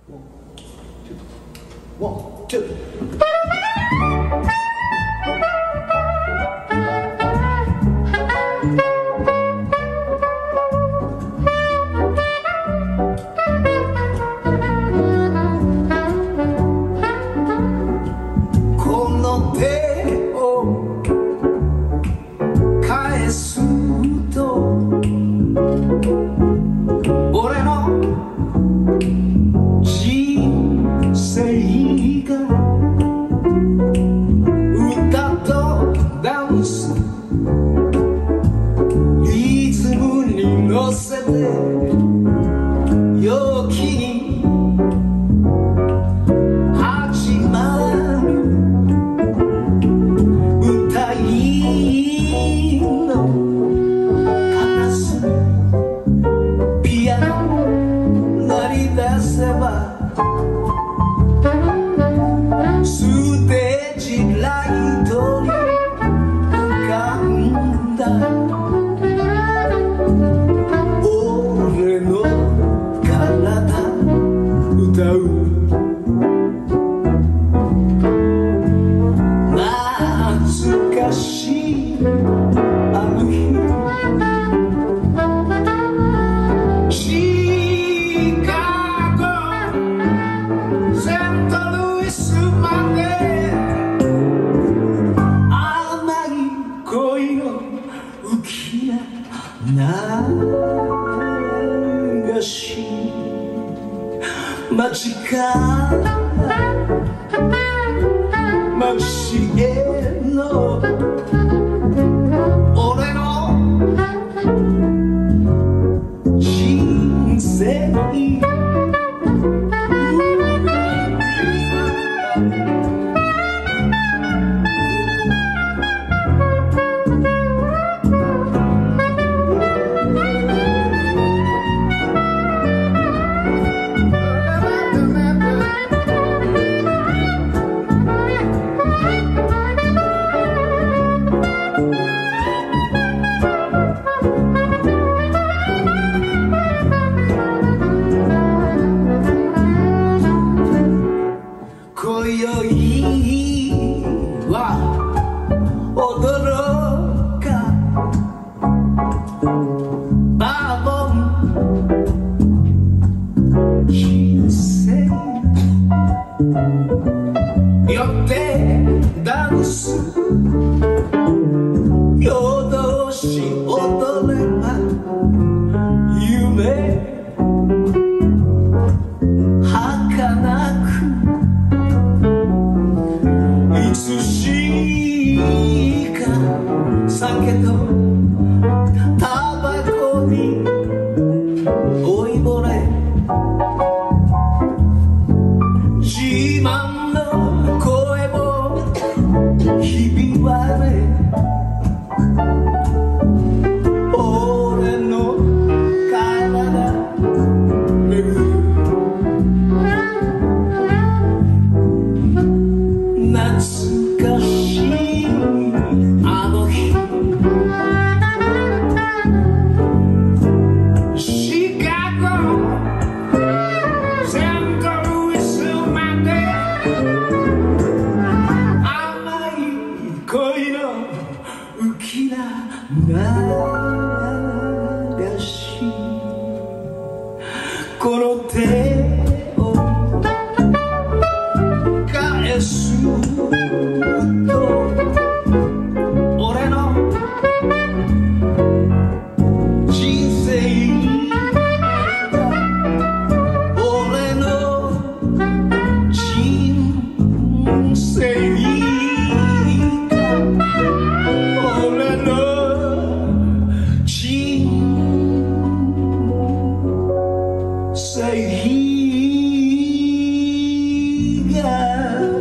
One, two. この手を返すと俺の人生が歌とダンスリズムに乗せて陽気に始まる歌いの片隅ピアノ鳴り出せばステージライトに浮かんだ俺の体歌う懐かしいあの日シカゴセントルイスまで甘い恋の浮きな流し街から街への俺の人生今宵は踊ろうかバーボン人生寄ってダンス夜通し踊れば夢儚くいつしか酒とタバコに老いぼれ自慢の声もひび割れ俺の体巡る懐かしいあの日シカゴセントルイスまで甘い恋の浮き流しこの手を返すと俺の人生が俺の人生が俺の人生が